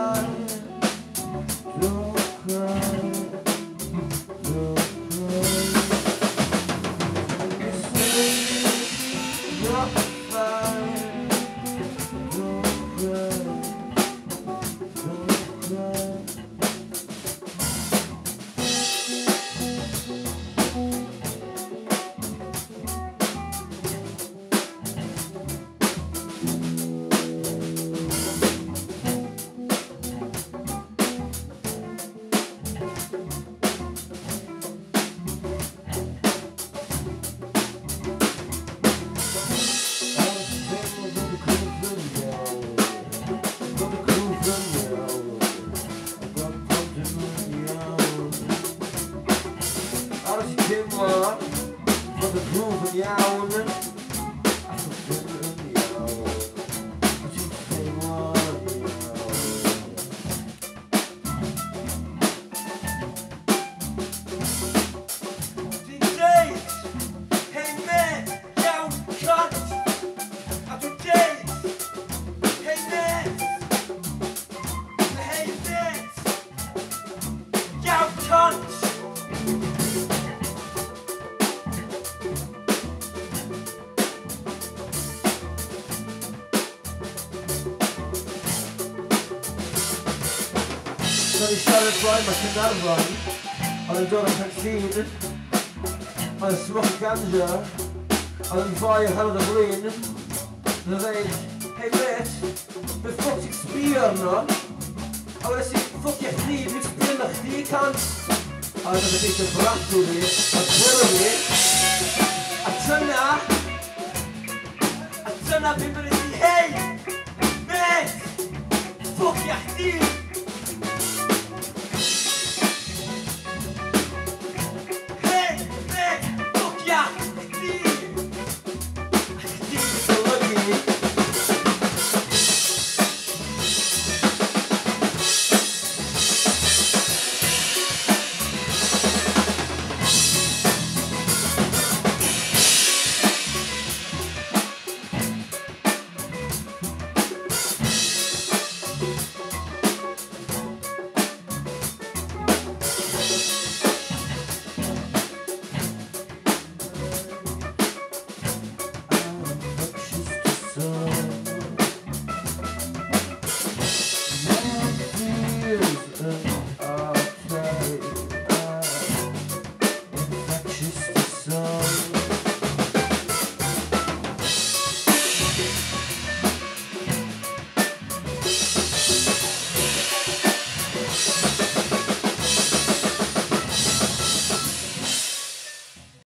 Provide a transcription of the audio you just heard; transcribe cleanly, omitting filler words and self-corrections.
Van de groove van jou. I started flying my Caernarfon on a dod o Penllyn on a smoke ganja on yn fwy hanner y flin yn dweud, hey mate, beth ffwc ti'n sbio arno? A wedys i, ffwc ie chdi, dwi'n sbio na chdi cant. A wedyn dwi'n eisiau bratw fi, a gwyrw fi, a dyna fi'n mynd i, hey mate, ffwc ie chdi!